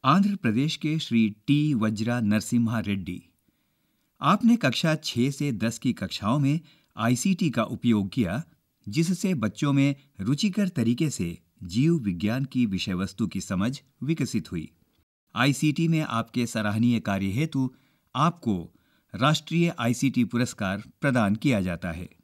आंध्र प्रदेश के श्री टी वज्रा नरसिम्हा रेड्डी। आपने कक्षा 6 से 10 की कक्षाओं में आईसीटी का उपयोग किया, जिससे बच्चों में रुचिकर तरीके से जीव विज्ञान की विषय वस्तु की समझ विकसित हुई। आईसीटी में आपके सराहनीय कार्य हेतु आपको राष्ट्रीय आईसीटी पुरस्कार प्रदान किया जाता है।